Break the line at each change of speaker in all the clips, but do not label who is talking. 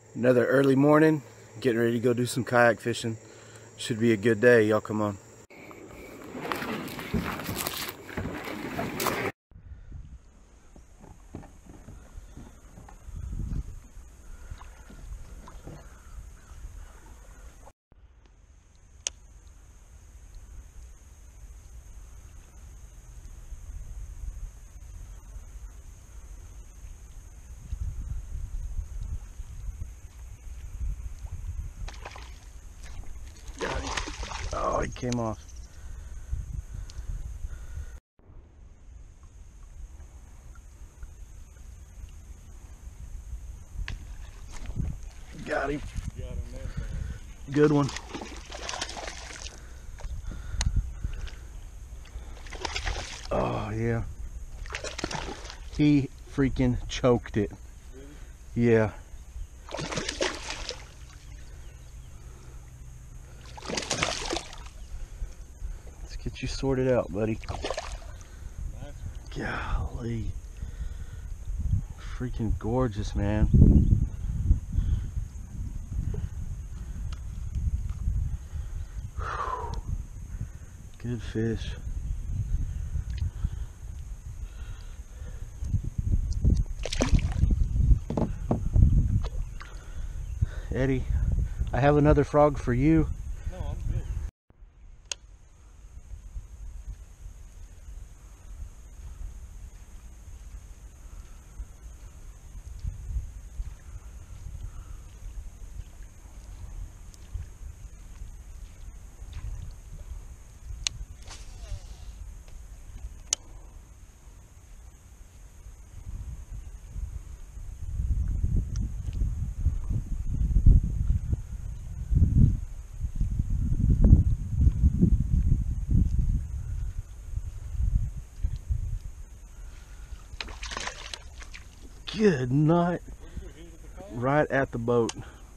Another early morning, getting ready to go do some kayak fishing. Should be a good day, y'all come on. Oh, he came off. Got him. Good one. Oh, yeah. He freaking choked it. Yeah. Let's get you sorted out, buddy. Golly. Freaking gorgeous, man. Good fish. Eddie, I have another frog for you.
No, I'm good.
Good night. Right at the boat.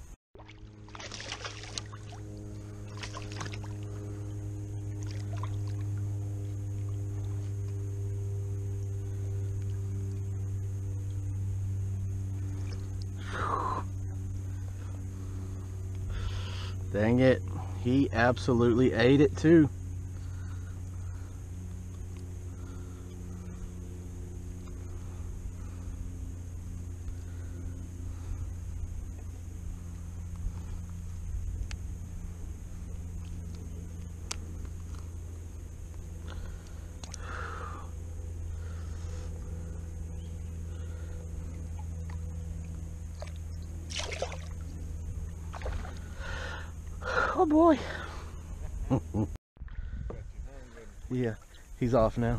Dang it. He absolutely ate it too. Oh boy. Yeah, he's off now.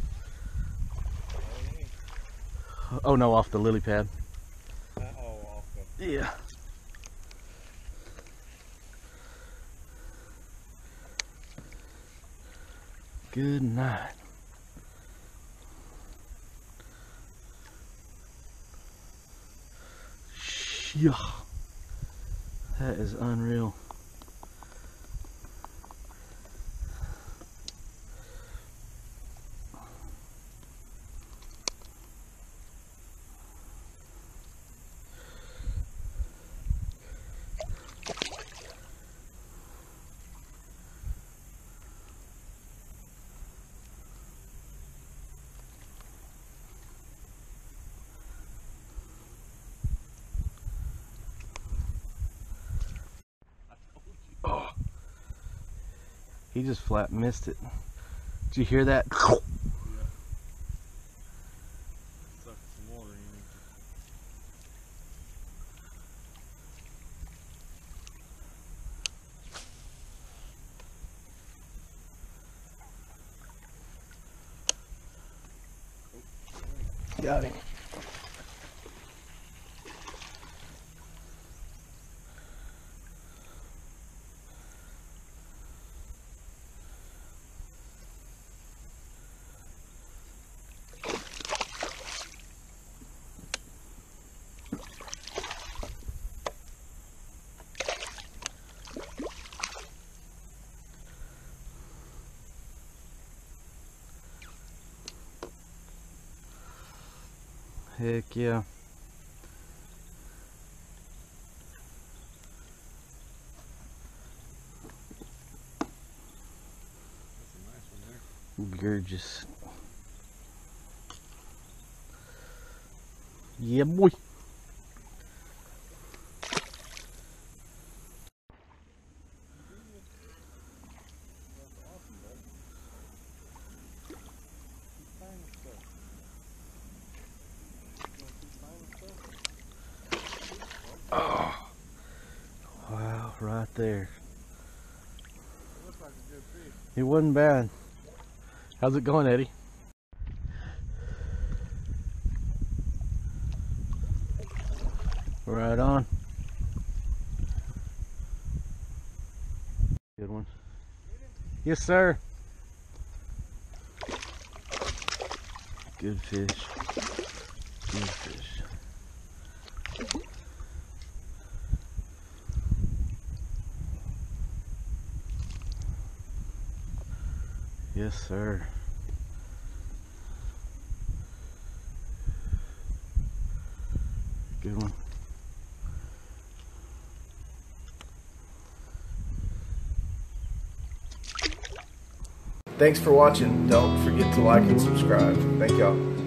Oh no, off the lily pad.
Off the...
Yeah. Good night. Yeah. That is unreal. Oh, he just flat missed it. Did you hear that?
Yeah. Sucked some water in.
Got him. Heck yeah. gorgeous. Yeah, boy. Oh, wow, right there.
Looks like a good fish.
It wasn't bad. How's it going, Eddie? Right on. Good one. Yes, sir. Good fish. Good fish. Yes, sir. Good one.
Thanks for watching. Don't forget to like and subscribe. Thank y'all.